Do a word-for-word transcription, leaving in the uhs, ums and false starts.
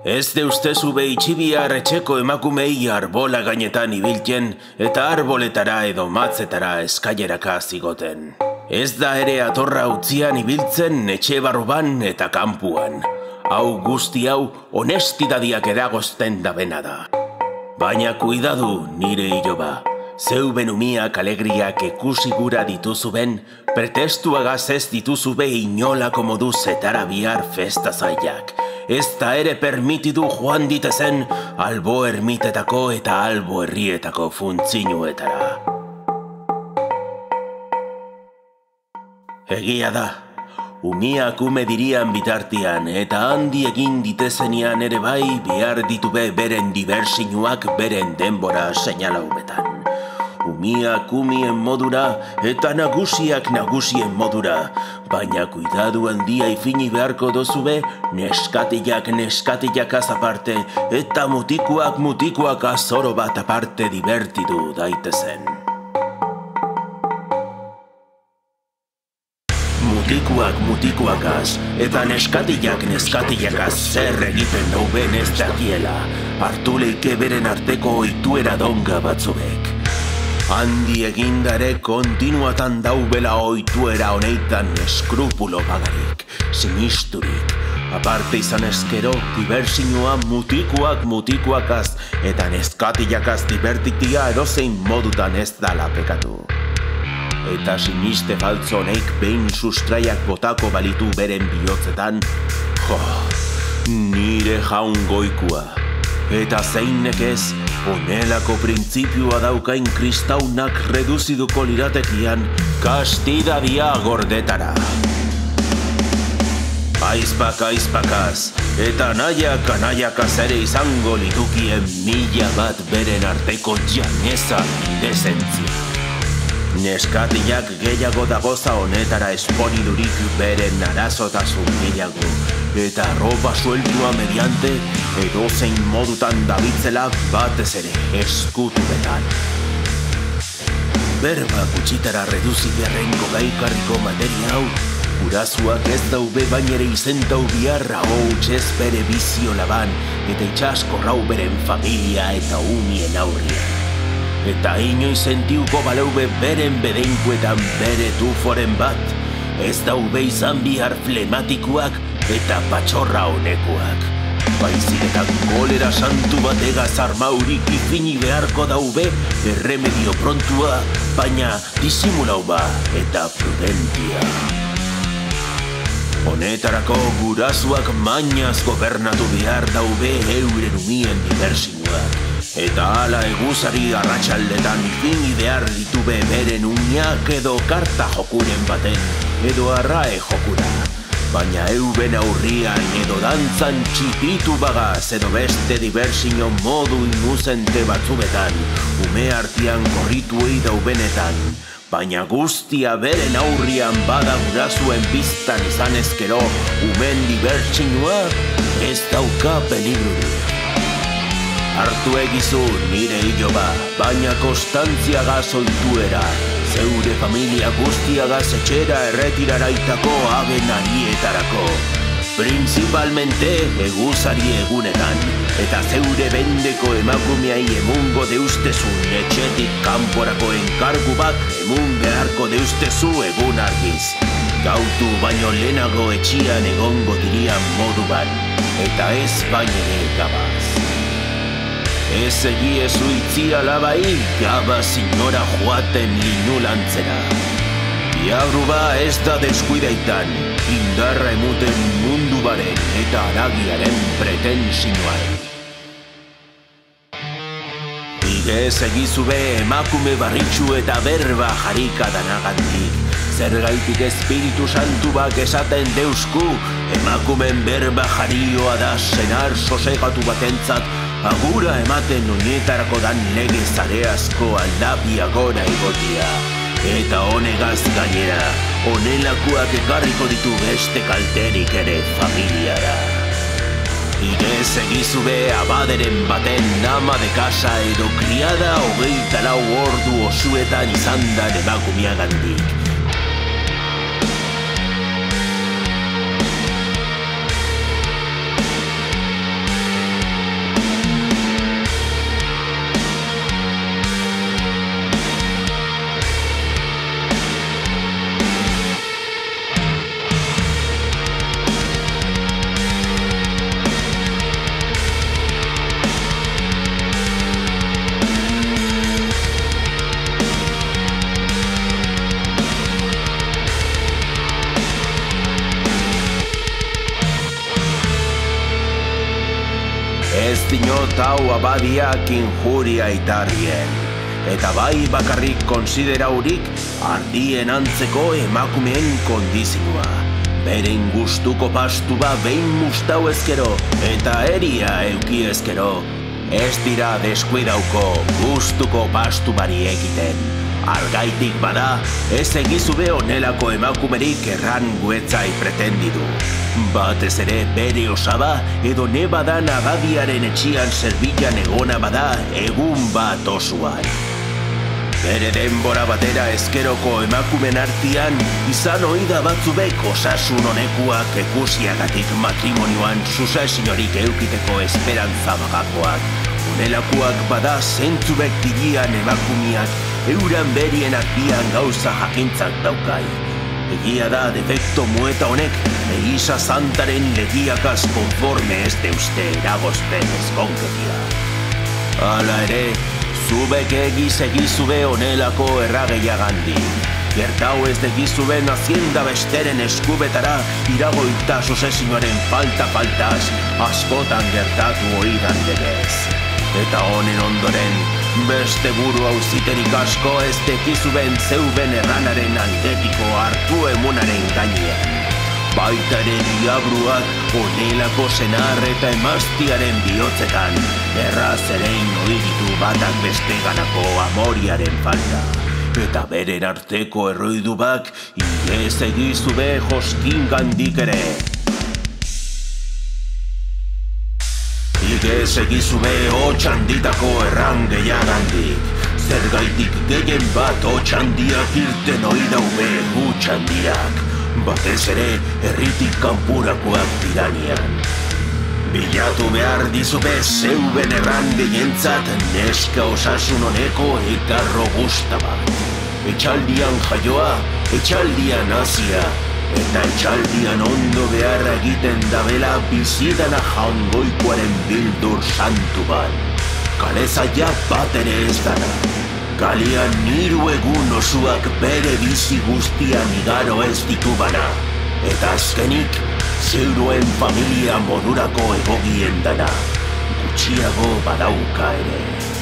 Ez deustezu behitxibia etxeko emakumei arbola gainetan ibiltzen eta arboletara edo matzetara eskaileraka zigoten. Ez da ere atorra utzian ibiltzen etxe barruban eta kanpuan. Hau guzti hau honestidadiak eragozten da bena da. Baina kuidadu nire iloba. Zeu benumiak alegriak ikusi gura dituzu ben, pretestuagaz ez dituzu be inolako moduz etara bihar festa zaiak. Ez da ere permitidu joan ditezen albo ermitetako eta albo herrietako funtzinuetara. Egia da, umiak ume dirian bitartian eta handi egin ditezenian ere bai bihar ditube beren diversinuak beren denbora seinalaubetan. Umiak umien modura eta nagusiak nagusien modura, baina kuidadu handia ifini beharko dozube neskatiak neskatiakaz aparte eta mutikuak mutikuakaz oro bat aparte divertidu daitezen. Mutikuak mutikuakaz eta neskatiak neskatiakaz zer egiten dauben ez dakiela, hartu leike beren arteko oituera donga batzubek. Handi egindare kontinuatan daubela oituera honeitan eskrupulo bagarik, sinisturik. Aparte izan eskero, dibersinua mutikuak mutikuakaz eta neskatiakaz divertitia edozein modutan ez dala pekatu. Eta siniste faltzo honeik behin sustraiak botako balitu beren bihotzetan, jo, nire jaun goikua. Eta zeinek ez, onelako printzipioa daukain kristaunak reduziduko liratekian kastidadia gordetara. Aizpak aizpakaz, eta nahiak anaiakaz ere izango litukien mila bat beren arteko janeza dezentzia. Neskatiak gehiago dagoza honetara esponidurik beren arazotasun gehiago, eta ropa sueltua mediante edozein modutan dabitzela batez ere eskutubetan. Berba gutxitara reduzi beharrengo gaikarriko materia hau, gurazuak ez daube bainere izentau biharra hotz ez bere bizio laban, eta itxasko rau beren familia eta umien aurria. Eta inoiz sentiuko baleube beren bedenkuetan bere tuforen bat, ez daube izan bihar flematikuak eta patxorra honekuak. Baizik eta kolera santu bategaz armaurik ifini beharko daube erremedio prontua, baina disimulau ba eta prudentia. Honetarako gurazuak mainaz gobernatu behar daube euren umien diversinuak. Eta ala eguzari arratsaldetan ifini behar ditube beren umiak edo karta jokuren baten, edo arrae jokura. Baina euben aurrian edo dantzan txipitu bagaz edo beste diversino modu inuzente batzubetan, ume artian korrituei daubenetan, baina guztia beren aurrian bada gurasuen biztan izan ezkero, umen diversinoa ez dauka peligrurik. Hartu egizu nire iloba, baina konstantziagaz oituera, zeure familia guztiagaz etxera erretiraraitako aben arietarako. Principalmente eguzari egunetan, eta zeure bendeko emakumeai emungo deustezun etxetik kanporako enkargu bat emun beharko deustezu egun argiz. Gautu baino lehenago etxian egongo dirian moduan, eta ez bainere gabaz. Ez egiezu itzia labai, gabaz inora joaten linulantzera. Biagruba ez da deskuidaitan, indarra emuten mundu baren eta aragiaren pretensinuaren. Igez egizube emakume barritxu eta berba jarika danagandik. Zergaitik espiritu santu bak esaten deusku, emakumen berba jarioa da senar sosegatu batentzat, agura ematen onietarako dan lege zareazko aldapia gora egotia. Eta honegaz gainera, honelakoak ekarriko ditu beste kalterik ere familiara. Igez egizube abaderen baten ama de casa edo kriada hogeita lau ordu osuetan izan da emakumeagandik. ez dinot hau abadiak injuria itarrien. Eta bai bakarrik konsideraurik ardien antzeko emakumeen kondizioa. Beren gustuko pastuba behin mustau ezkero eta eria euki ezkero, ez dira deskuidauko gustuko pastubari egiten. Argaitik bada, ez egizube onelako emakumerik erran guetzai pretendidu. Batez ere bere osaba edo nebadan abadiaren etxian zerbilan egona bada egun bat osuan. Bere denbora batera ezkeroko emakumen artian izan oida batzubek osasun honekuak ekusiagatik matrimonioan susesiorik eukiteko esperantza bagakoak. Unelakoak bada zentzubek dirian emakumiak euran berien artian gauza jakintzak daukai. Egia da defekto mueta honek Elisa Santaren legiakaz konforme ez deuzte eragozpen ezkonketia. Hala ere, zubek egiz egizube honelako errageiagandik. Gertau ez degizuben hazienda besteren eskubetara iragoita susesioaren falta-faltaz askotan gertatu oidan legez. Eta honen ondoren, beste buru hauziterik asko ez dekizuben zeuben erranaren aldetiko hartu emunaren gainean. Baita ere diabruak onelako senar eta emaztiaren bihotzetan, erraz erein oiditu batak besteganako amoriaren falta. Eta beren arteko erroidubak inez egizube joskin gandik ere. Igez egizube hotxanditako erran gehiagandik. Zergaitik gehien bat hotxandiak irten oidaube hutxandiak. Batez ere herritik kanpurakoak diranian. Bilatu behar dizube zeuben erran gehientzat neska osasun honeko eta robusta bat. Etxaldian jaioa, etxaldian hazia, eta etxaldian ondo beharra egiten dabela bizidana jangoikoaren bildur santu bat. Kalezaia bat ere ez dana. Kalian niru egun osuak bere bizi guztian igaro ez ditubana. Eta azkenik, zeuruen familia modurako egogien dana. Gutxiago badauka ere.